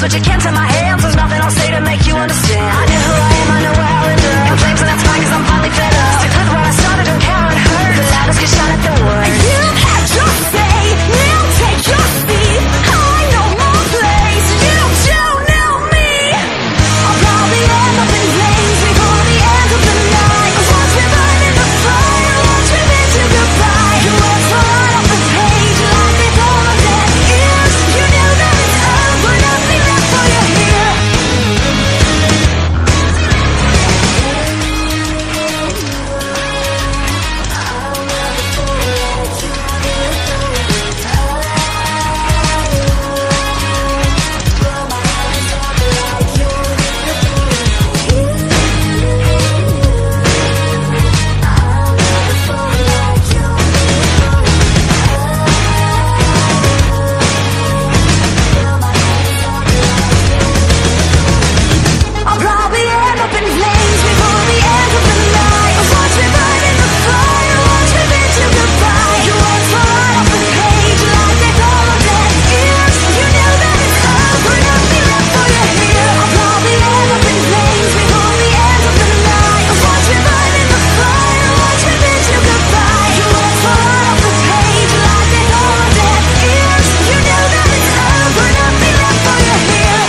but you can't turn my hands. There's nothing I'll say to make you understand. I know who I am, I know where I'll end up. In flames, and that's fine, cause I'm finally fed up. Stick with where I started, don't care how it hurts. The loudest get shot at the worst. You had your say, now take your seat. I know my place, you don't know me. I'll probably end up in flames before the end of the night. Watch me burn in the fire, watch me bid you goodbye. Your words fall off the page like they fall on dead ears. You knew that it's over, nothing left for you here. I'll probably end up in flames before the end of the night. Watch me burn in the fire, watch me bid you goodbye. Your words fall off the page like they fall on dead ears. You knew that it's over, nothing left for you here. I'll probably end up in flames before the end of the night. Watch me burn in the fire, watch me bid you goodbye. Your words fall off the page like they fall on dead ears. You knew that it's over, nothing left for you here.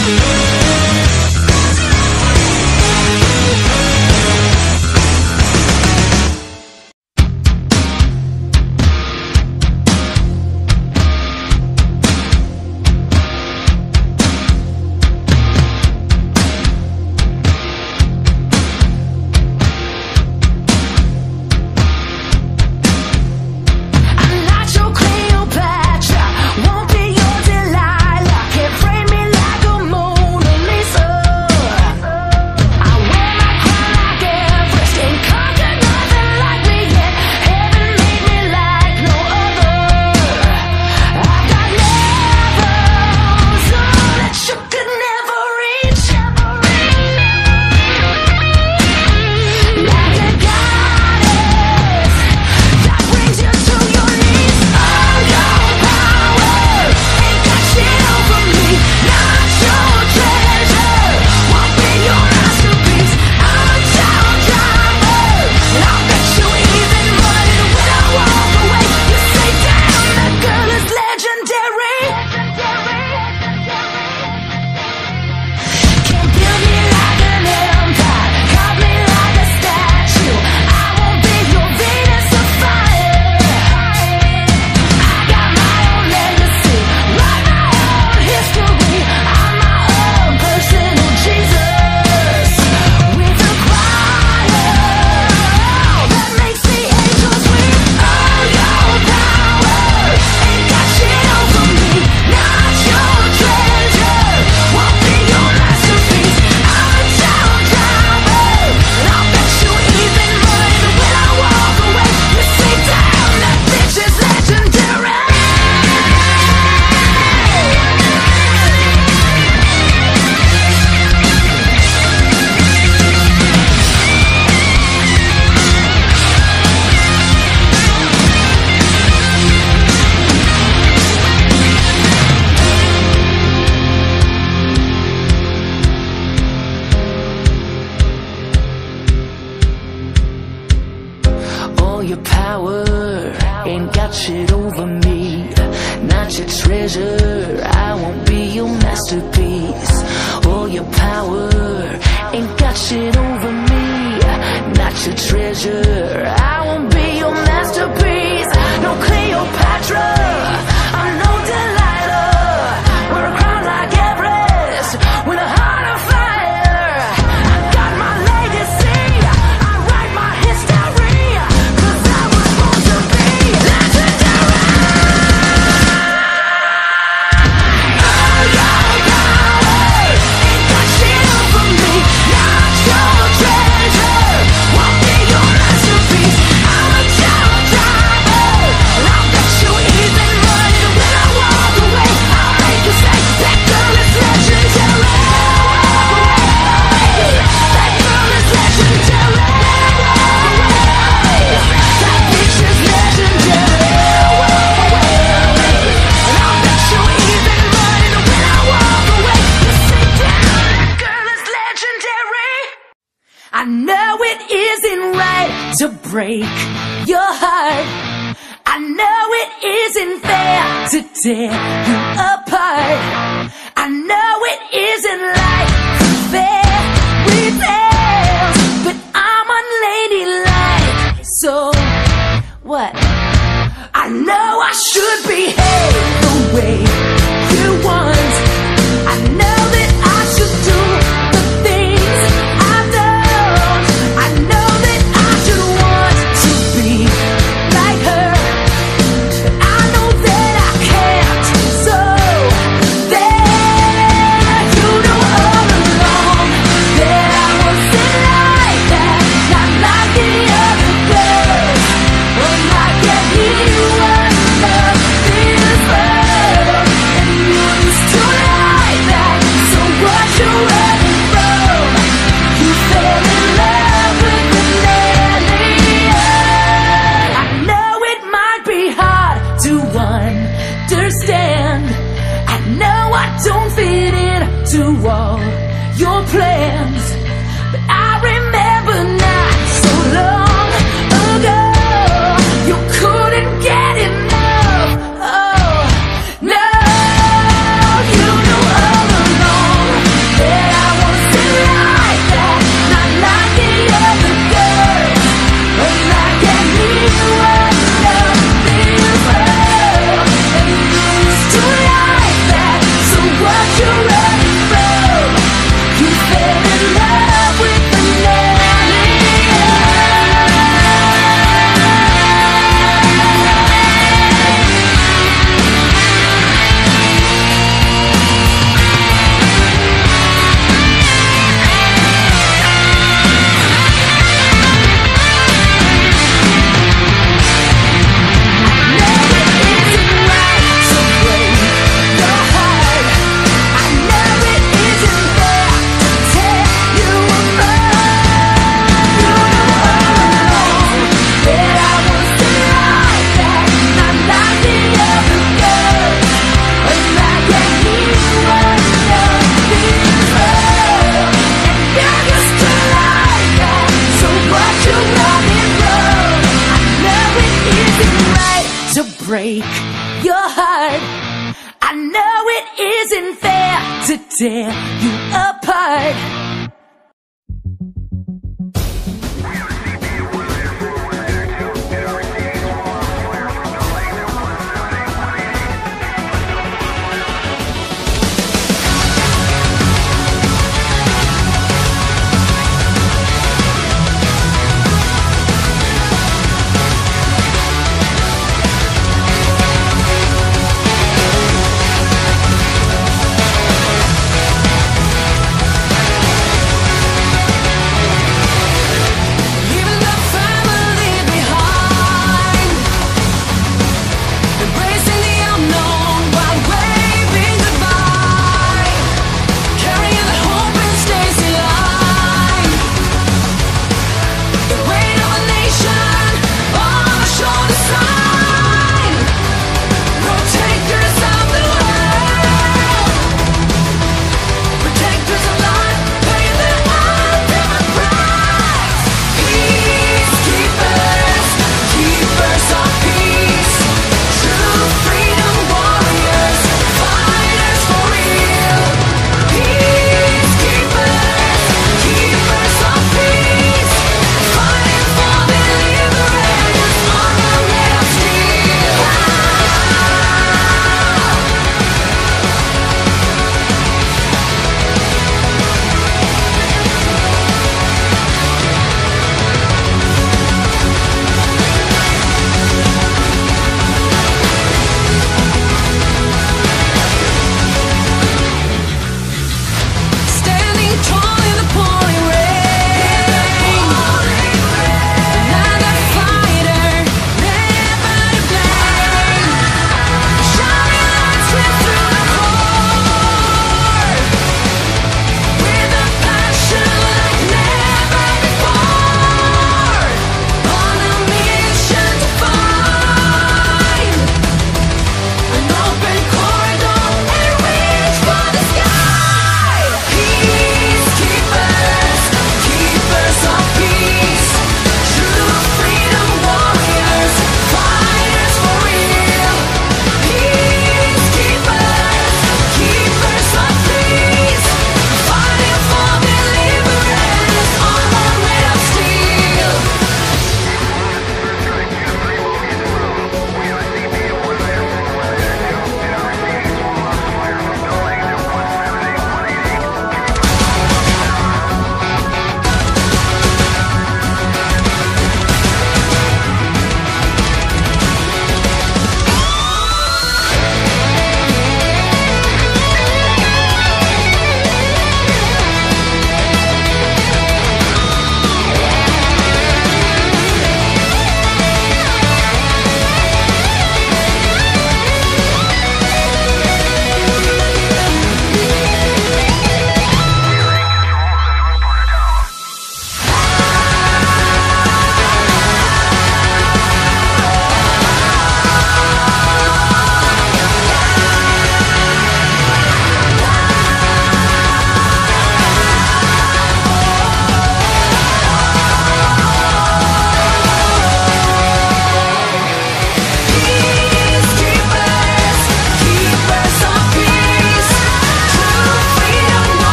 I'm not your Cleopatra, won't be your Delilah. Can't frame me like a Mona Lisa. I wear my crown like Everest, ain't conquered nothing like me yet. Heaven made me like no other. I've got levels that you could never reach. Like a goddess that brings you to your knees. All your power ain't got shit over me. Not your treasure, won't be your masterpiece. I'm a town driver, and I'll bet you even more than when I walk away. You say, damn, that girl is legendary. Can't build me like an empire, carve me like a statue. I won't be your Venus of fire. I got my own legacy, write my own history. I'm my own personal Jesus, with a choir that makes the angels weep. All your power ain't got shit over me. Not your treasure, won't be your masterpiece. I'm a town driver, and I'll bet you even more than when I walk away. You say, damn, that bitch is legendary. All your power ain't got shit over me. Not your treasure, I won't be your masterpiece. All your power ain't got shit over me. Not your treasure, I won't be your masterpiece. No Cleopatra, I'm no Delilah. Wear a crown like Everest, with a heart of fire. I got my legacy, I write my history, 'cause I was born to be legendary. All your power ain't got shit over me. Not your treasure, won't be your masterpiece. break your heart. I know it isn't fair to tear you apart. I know it isn't like fairy tales, but I'm unladylike. So what? I know I should behave the way you want. I know that I should do the things I've done. I know that I should want to be like her, but I know that I can't. So there, you know all along that I wasn't like that, not like any other girl. But I can hear you under this world, and you used to like that. So what you running from? You fell in love with an alien. I know it might be hard to understand. I know I don't fit into all your plans, but I remember not so long ago you couldn't get enough. Oh no, you knew all along that I wasn't like that, not like the other girls. But I can hear you under this world, and you used to like that. So what you running from? You fell in love with an break your heart. I know it isn't fair to tear you apart.